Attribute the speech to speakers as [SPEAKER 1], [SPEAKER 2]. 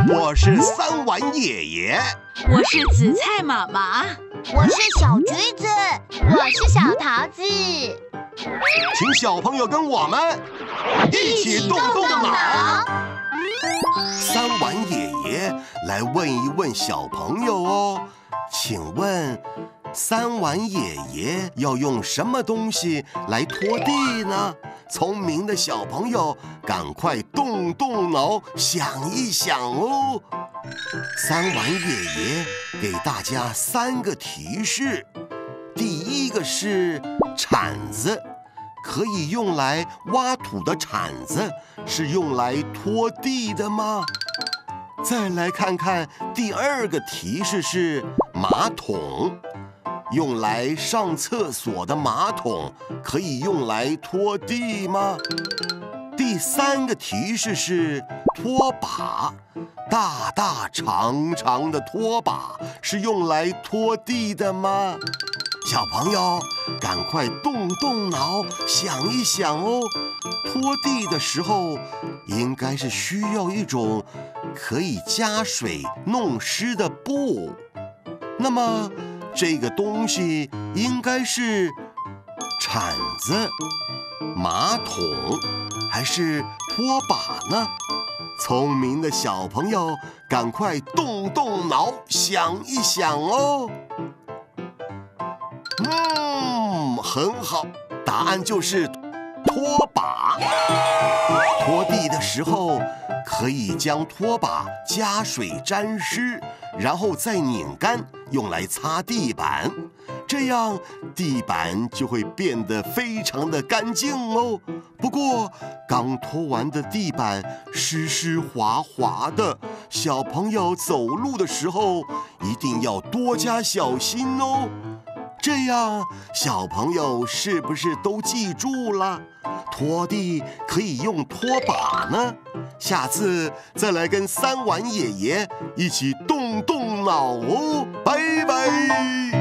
[SPEAKER 1] 我是三碗爷爷，
[SPEAKER 2] 我是紫菜妈妈，
[SPEAKER 3] 我是小橘子，
[SPEAKER 4] 我是小桃子。
[SPEAKER 1] 请小朋友跟我们一起动动脑。三碗爷爷来问一问小朋友哦，请问三碗爷爷要用什么东西来拖地呢？聪明的小朋友，赶快动动脑，想一想哦。三碗爷爷给大家3个提示。第一个是铲子，可以用来挖土的铲子是用来拖地的吗？再来看看第2个提示是马桶。用来上厕所的马桶可以用来拖地吗？第3个提示是拖把，大大长长的拖把是用来拖地的吗？小朋友，赶快动动脑，想一想哦。拖地的时候，应该是需要一种可以加水弄湿的布。那么，这个东西应该是铲子、马桶还是拖把呢？聪明的小朋友，赶快动动脑，想一想哦。很好，答案就是拖把。拖地的时候，可以将拖把加水沾湿，然后再拧干，用来擦地板，这样地板就会变得非常的干净哦。不过，刚拖完的地板湿湿滑滑的，小朋友走路的时候一定要多加小心哦。这样，小朋友是不是都记住了？拖地可以用拖把呢。下次再来跟三碗爷爷一起动动脑哦，拜拜。